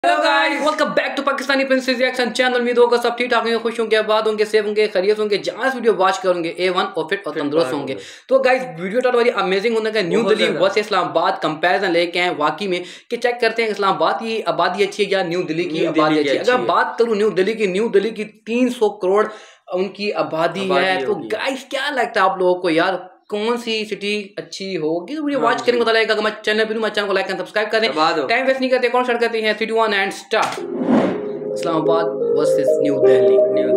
Hello guys, welcome back to Pakistani princess reaction channel. उम्मीद होगा सब ठीक ठाक होंगे, खुश होंगे, आबाद होंगे, सेफ होंगे, खैरियत होंगे। जहां से वीडियो वॉच करोगे A1 और फिट और तंदुरुस्त होंगे। तो गाइस वीडियो तो बड़ी अमेजिंग होने का new Delhi versus Islamabad comparison लेके आए वाकई में कि चेक करते हैं इस्लामाबाद की आबादी अच्छी है या न्यू दिल्ली की आबादी अच्छी है। अगर बात करूं न्यू दिल्ली की 300 करोड़ उनकी आबादी है। तो गाइस क्या लगता है आप लोगों को यार, कौन सी सिटी अच्छी होगी? तो वीडियो वॉच करेंगे पता लगेगा। अगर मैं चैनल पर चैनल को लाइक एंड सब्सक्राइब करें। टाइम वेस्ट नहीं करते, कौन स्टार्ट करते हैं 3 2 1 and start. Islamabad versus new Delhi.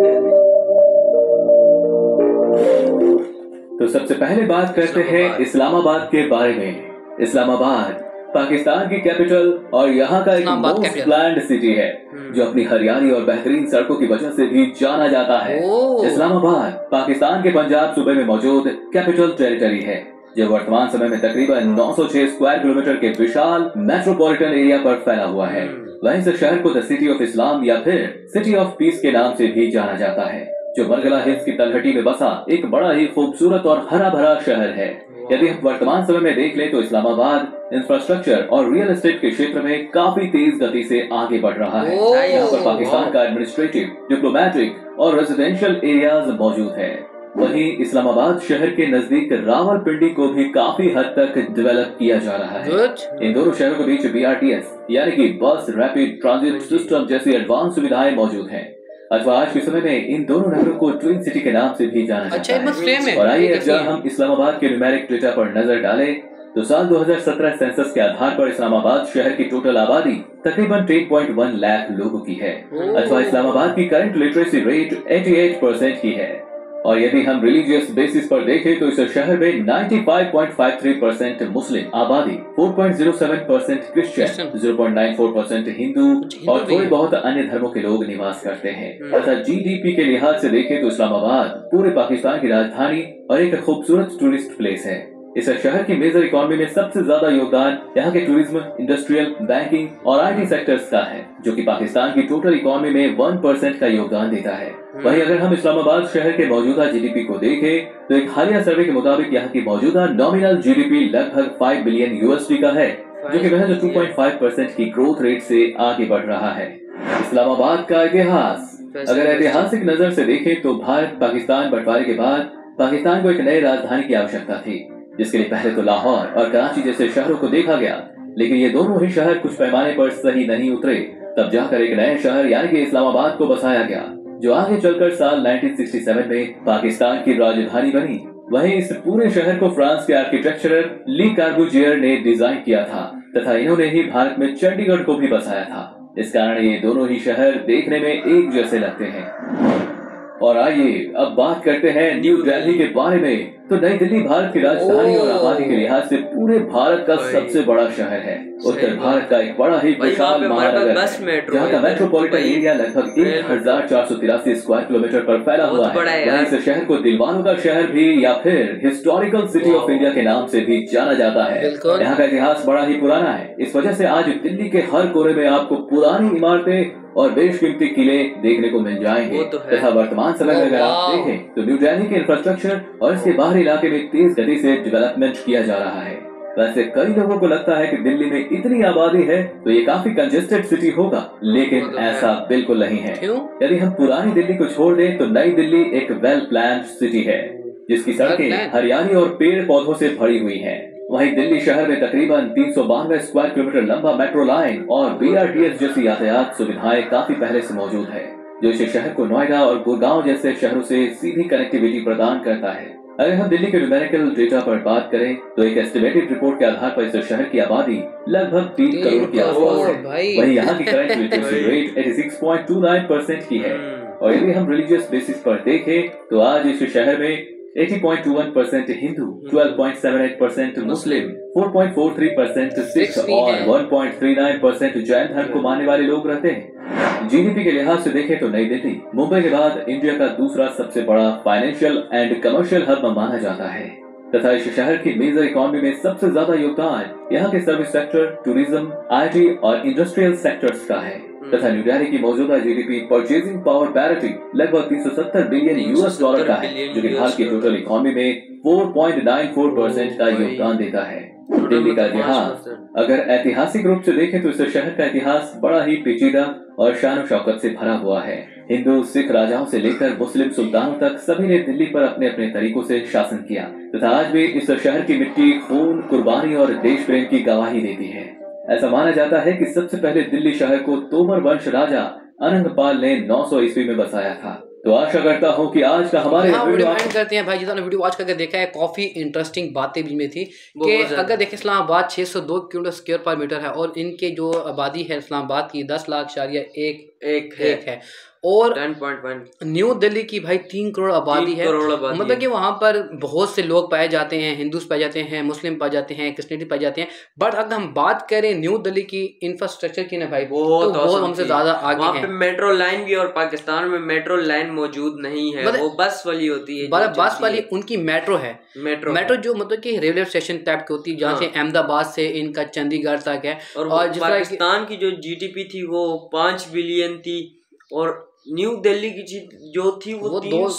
तो सबसे पहले बात करते हैं इस्लामाबाद के बारे में। इस्लामाबाद पाकिस्तान की कैपिटल और यहाँ का एक मोस्ट प्लान्ड सिटी है जो अपनी हरियाली और बेहतरीन सड़कों की वजह से भी जाना जाता है। इस्लामाबाद पाकिस्तान के पंजाब सूबे में मौजूद कैपिटल टेरिटरी है जो वर्तमान समय में तकरीबन 906 स्क्वायर किलोमीटर के विशाल मेट्रोपॉलिटन एरिया पर फैला हुआ है। वहीं इस शहर को द सिटी ऑफ इस्लाम या फिर सिटी ऑफ पीस के नाम से भी जाना जाता है, जो मरगला हिल्स की तलहटी में बसा एक बड़ा ही खूबसूरत और हरा भरा शहर है। यदि हम वर्तमान समय में देख ले तो इस्लामाबाद इंफ्रास्ट्रक्चर और रियल एस्टेट के क्षेत्र में काफी तेज गति से आगे बढ़ रहा है। यहाँ पर पाकिस्तान का एडमिनिस्ट्रेटिव, डिप्लोमेटिक और रेजिडेंशियल एरियाज मौजूद है। वहीं इस्लामाबाद शहर के नजदीक रावलपिंडी को भी काफी हद तक डेवलप किया जा रहा है। इन दोनों शहरों के बीच BRTS यानी कि बस रैपिड ट्रांजिट सिस्टम जैसी एडवांस सुविधाएं मौजूद हैं। अथवा आज के समय में इन दोनों नगरों को ट्विन सिटी के नाम से भी जाना जाता है। और आइए जब हम इस्लामाबाद के न्यूमेरिक डेटा पर नजर डालें तो साल 2017 सेंसस के आधार पर इस्लामाबाद शहर की टोटल आबादी तकरीबन 10.1 लाख लोगों की है। अथवा इस्लामाबाद की करंट लिटरेसी रेट 88% की है। और यदि हम रिलीजियस बेसिस पर देखें तो इस शहर में 95.53% मुस्लिम आबादी, 4.07% क्रिश्चियन, 0.94% हिंदू और थोड़े बहुत अन्य धर्मों के लोग निवास करते हैं। तथा GDP के लिहाज से देखें तो इस्लामाबाद पूरे पाकिस्तान की राजधानी और एक खूबसूरत टूरिस्ट प्लेस है। इस शहर की मेजर इकोनॉमी में सबसे ज्यादा योगदान यहाँ के टूरिज्म, इंडस्ट्रियल, बैंकिंग और IT सेक्टर्स का है, जो कि पाकिस्तान की टोटल इकोनॉमी में 1% का योगदान देता है। वहीं अगर हम इस्लामाबाद शहर के मौजूदा GDP को देखें तो एक हालिया सर्वे के मुताबिक यहाँ की मौजूदा नॉमिनल GDP लगभग 5 बिलियन USD का है, जो कि महज 2.5% की ग्रोथ रेट से आगे बढ़ रहा है। इस्लामाबाद का इतिहास अगर ऐतिहासिक नजर से देखें तो भारत पाकिस्तान बंटवारे के बाद पाकिस्तान को एक नई राजधानी की आवश्यकता थी, जिसके लिए पहले तो लाहौर और कराची जैसे शहरों को देखा गया, लेकिन ये दोनों ही शहर कुछ पैमाने पर सही नहीं उतरे। तब जाकर एक नए शहर यानी कि इस्लामाबाद को बसाया गया, जो आगे चलकर साल 1967 में पाकिस्तान की राजधानी बनी। वहीं इस पूरे शहर को फ्रांस के आर्किटेक्चरर ली कार्बुजियर ने डिजाइन किया था तथा इन्होंने ही भारत में चंडीगढ़ को भी बसाया था। इस कारण ये दोनों ही शहर देखने में एक जैसे लगते हैं। और आइए अब बात करते हैं न्यू दिल्ली के बारे में। तो नई दिल्ली भारत की राजधानी और आबादी के लिहाज से पूरे भारत का सबसे बड़ा शहर है। उत्तर भारत का एक बड़ा ही विशाल महानगर है, जहाँ का मेट्रोपॉलिटन एरिया लगभग 1483 स्क्वायर किलोमीटर पर फैला हुआ है। इस शहर को दिलवालों का शहर भी या फिर हिस्टोरिकल सिटी ऑफ इंडिया के नाम से भी जाना जाता है। यहाँ का इतिहास बड़ा ही पुराना है। इस वजह से आज दिल्ली के हर कोने में आपको पुरानी इमारतें और बेशकीमती किले देखने को मिल जाएंगे। तथा वर्तमान समय में अगर आप देखें तो न्यू दिल्ली के इंफ्रास्ट्रक्चर और इसके बाहरी इलाके में तेज गति से डेवलपमेंट किया जा रहा है। वैसे कई लोगों को लगता है कि दिल्ली में इतनी आबादी है तो ये काफी कंजेस्टेड सिटी होगा, लेकिन ऐसा बिल्कुल नहीं है। यदि हम पुरानी दिल्ली को छोड़ दें तो नई दिल्ली एक वेल प्लान्ड सिटी है, जिसकी सड़कें हरियाली और पेड़ पौधों से भरी हुई हैं। वहीं दिल्ली शहर में तकरीबन 392 स्क्वायर किलोमीटर लंबा मेट्रो लाइन और BRTS जैसी यातायात सुविधाएं काफी पहले से मौजूद है, जो इस शहर को नोएडा और गुड़गांव जैसे शहरों से सीधी कनेक्टिविटी प्रदान करता है। अगर हम दिल्ली के न्यूमेरिकल डेटा पर बात करें तो एक एस्टिमेटेड रिपोर्ट के आधार पर इस शहर की आबादी लगभग 3 करोड़ के आसपास है। वहीं यहाँ की करंट लिटरेसी रेट 86.29% की है। और यदि हम रिलीजियस बेसिस पर देखें तो आज इस शहर में 80.21% हिंदू, 12.78% मुस्लिम, 4.43% सिख और 1.39% जैन धर्म को मानने वाले लोग रहते हैं। GDP के लिहाज से देखें तो नई दिल्ली मुंबई के बाद इंडिया का दूसरा सबसे बड़ा फाइनेंशियल एंड कमर्शियल हब माना जाता है। तथा इस शहर की मेजर इकोनॉमी में सबसे ज्यादा योगदान यहाँ के सर्विस सेक्टर, टूरिज्म, IT और इंडस्ट्रियल सेक्टर्स का है। तथा न्यू दिल्ली की मौजूदा GDP परचेजिंग पावर पैरिटी लगभग 370 बिलियन US डॉलर का है, जो कि भारत की टोटल इकोनॉमी में 4.94% का योगदान देता है। दिल्ली का इतिहास अगर ऐतिहासिक रूप से देखें तो इस शहर का इतिहास बड़ा ही पेचीदा और शान शौकत से भरा हुआ है। हिंदू सिख राजाओं से लेकर मुस्लिम सुल्तानों तक सभी ने दिल्ली पर अपने अपने तरीकों से शासन किया तथा आज भी इस शहर की मिट्टी खून, कुर्बानी और देश प्रेम की गवाही देती है। ऐसा माना जाता है कि सबसे पहले दिल्ली शहर को तोमर वंश राजा अनंगपाल ने 900 ईस्वी में बसाया था। तो आशा करता हूँ कि आज का हमारे वीडियो एंड करते हैं भाई। जितना वीडियो वॉच करके देखा है काफी इंटरेस्टिंग बातें भी में थी कि अगर देखें इस्लामाबाद 602 किलोमीटर स्क्वायर पर मीटर है और इनके जो आबादी है इस्लामाबाद की 10,01 है और 10.1 न्यू दिल्ली की भाई 3 करोड़ आबादी है। मतलब कि वहाँ पर बहुत से लोग पाए जाते हैं, हिंदूज पाए जाते हैं, मुस्लिम पाए जाते हैं, क्रिश्चियनिटी पाए जाते हैं। बट अगर हम बात करें न्यू दिल्ली की इंफ्रास्ट्रक्चर की ना भाई बहुत हमसे ज्यादा आगे है। वहाँ पे मेट्रो लाइन भी और पाकिस्तान में मेट्रो लाइन मौजूद नहीं है, वो बस वाली होती है। बस वाली उनकी मेट्रो है। मेट्रो जो मतलब कि रेलवे स्टेशन टाइप की होती है जहाँ से अहमदाबाद से इनका चंडीगढ़ तक है। और पाकिस्तान की जो GDP थी वो 5 बिलियन थी और न्यू दिल्ली की जो थी वो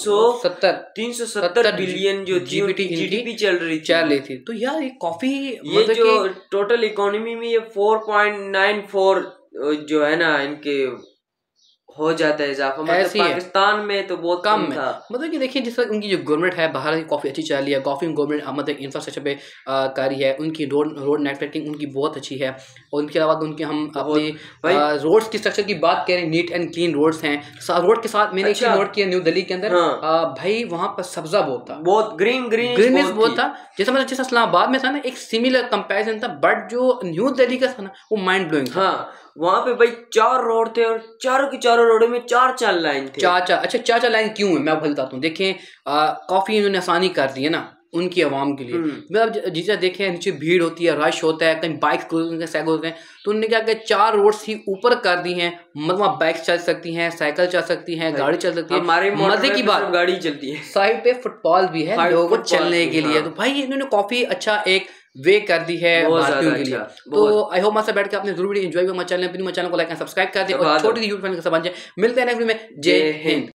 370 बिलियन जो जीडीपी चल रही थी। तो यार ये काफी ये जो टोटल इकोनॉमी में ये 4.94 जो है ना इनके हो जाता है इजाफा। मतलब पाकिस्तान में तो बहुत कम था। मतलब कि देखिए जिस तरह उनकी जो गवर्नमेंट है बाहर की काफ़ी अच्छी चल रही है, काफ़ी गवर्नमेंट मतलब इंफ्रास्ट्रक्चर पे कर रही है। उनकी रोड नेटवर्किंग उनकी बहुत अच्छी है और उनके अलावा उनके हम अपने रोड्स की स्ट्रक्चर की बात करें, नीट एंड क्लीन रोड्स हैं। रोड के साथ मैंने नोट किया न्यू दिल्ली के अंदर भाई वहाँ पर सब्जा बहुत था, बहुत ग्रीननेस बहुत था। जैसा मतलब जैसा इस्लामाबाद में था ना एक सिमिलर कंपैरिजन था, बट जो न्यू दिल्ली का था ना वो माइंड ब्लोइंग था। वहाँ पे भाई 4 रोड थे और चारों की चारों रोडों में 4 लाइन थे। चार लाइन क्यों है मैं बताता हूँ। देखें काफी इन्होंने आसानी कर दी है ना उनकी आवाम के लिए। मतलब जिसे देखें नीचे भीड़ होती है, रश होता है, कहीं बाइक साइकिल होते हैं, तो उन्होंने क्या किया 4 रोड्स ही ऊपर कर दी हैं। मतलब वहाँ बाइक चल सकती हैं, साइकिल चल सकती हैं, गाड़ी चल सकती है। हमारे मजे की बात गाड़ी चलती है। साइड पे फुटबॉल भी है लोगों को चलने के लिए। तो भाई इन्होंने काफी अच्छा एक वे कर दी है भारतीयों के लिए। तो आई होप मासा बैठ के आपने जरूर एंजॉय किया। हमारे चैनल को लाइक एंड सब्सक्राइब कर दें और छोटी सी यूट्यूब चैनल का बन जाए। मिलते हैं नेक्स्ट वीडियो में। जय हिंद।